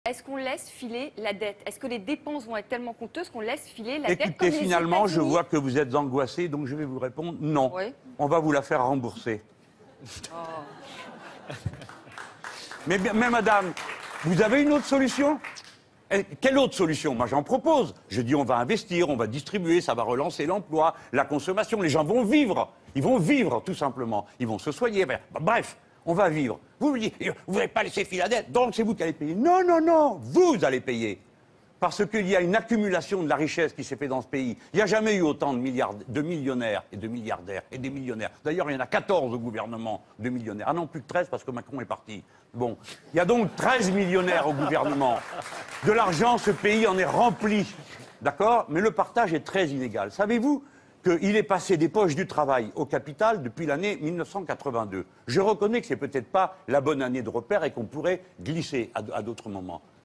Est-ce qu'on laisse filer la dette? Est-ce que les dépenses vont être tellement coûteuses qu'on laisse filer la dette? Écoutez, finalement, je vois que vous êtes angoissé, donc je vais vous répondre non. Oui. On va vous la faire rembourser. Oh. Mais madame, vous avez une autre solution? Quelle autre solution? Moi, j'en propose. Je dis, on va investir, on va distribuer, ça va relancer l'emploi, la consommation. Les gens vont vivre. Ils vont vivre, tout simplement. Ils vont se soigner. Bref, on va vivre. Vous me dites, vous n'avez pas laissé filer la dette, donc c'est vous qui allez payer. Non, non, non, vous allez payer. Parce qu'il y a une accumulation de la richesse qui s'est faite dans ce pays. Il n'y a jamais eu autant de millionnaires et de milliardaires et des millionnaires. D'ailleurs, il y en a 14 au gouvernement de millionnaires. Ah non, plus que 13 parce que Macron est parti. Bon, il y a donc 13 millionnaires au gouvernement. De l'argent, ce pays en est rempli. D'accord? Mais le partage est très inégal. Savez-vous qu'il est passé des poches du travail au capital depuis l'année 1982? Je reconnais que ce n'est peut-être pas la bonne année de repère et qu'on pourrait glisser à d'autres moments.